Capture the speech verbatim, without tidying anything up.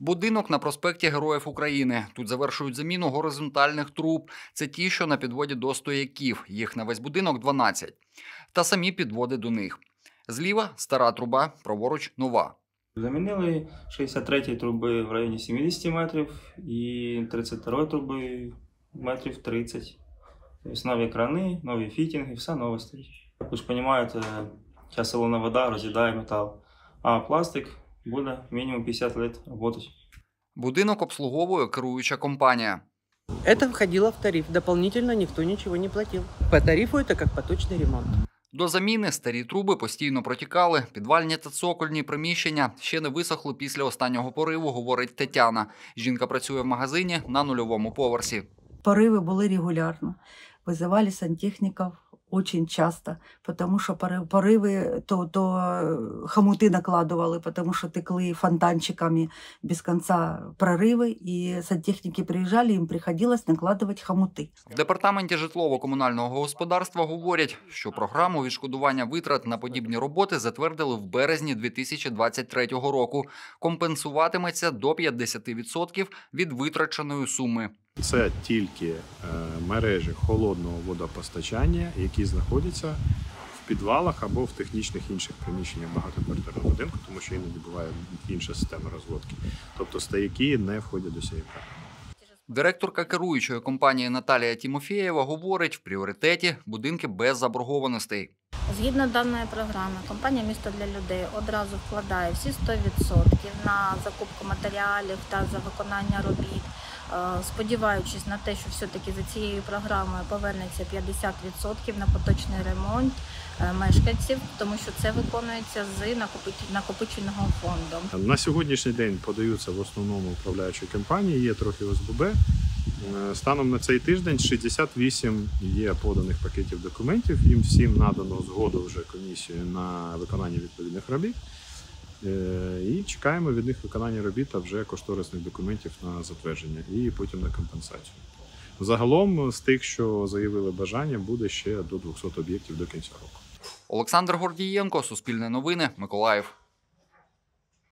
Будинок на проспекті Героїв України. Тут завершують заміну горизонтальних труб. Це ті, що на підводі до стояків. Їх на весь будинок дванадцять. Та самі підводи до них. Зліва – стара труба, праворуч – нова. Замінили шістдесят третьої труби в районі сімдесят метрів і тридцять другої труби метрів тридцять. Тобто нові крани, нові фітінги, все нове стоїть. Ви ж розумієте, ця солона вода роз'їдає метал, а пластик буде мінімум п'ятдесят років працювати. Будинок обслуговує керуюча компанія. Это входило в тариф. Дополнительно никто ничего не платил. По тарифу это как поточный ремонт. До заміни старі труби постійно протікали, підвальні та цокольні приміщення ще не висохли після останнього пориву, говорить Тетяна. Жінка працює в магазині на нульовому поверсі. Пориви були регулярно. Визивали сантехніків дуже часто, тому що пориви, то, то хомути накладували, тому що текли фонтанчиками без кінця прориви, і сантехніки приїжджали, їм приходилось накладувати хомути. В департаменті житлово-комунального господарства говорять, що програму відшкодування витрат на подібні роботи затвердили в березні дві тисячі двадцять третього року. Компенсуватиметься до п'ятдесят відсотків від витраченої суми. Це тільки е, мережі холодного водопостачання, які знаходяться в підвалах або в технічних інших приміщеннях багатоквартирного будинку, тому що іноді буває інша система розводки. Тобто стояки не входять до цієї програми. Директорка керуючої компанії Наталія Тімофєєва говорить, в пріоритеті будинки без заборгованостей. Згідно даної програми, компанія «Місто для людей» одразу вкладає всі сто відсотків на закупку матеріалів та за виконання робіт, сподіваючись на те, що все-таки за цією програмою повернеться п'ятдесят відсотків на поточний ремонт мешканців, тому що це виконується з накопиченого фонду. На сьогоднішній день подаються в основному управляючі компанії, є трохи О С Б Б. Станом на цей тиждень шістдесят вісім є поданих пакетів документів, їм всім надано згоду вже комісією на виконання відповідних робіт. І чекаємо від них виконання робіт, а вже кошторисних документів на затвердження і потім на компенсацію. Загалом з тих, що заявили бажання, буде ще до двохсот об'єктів до кінця року. Олександр Гордієнко, Суспільне новини, Миколаїв.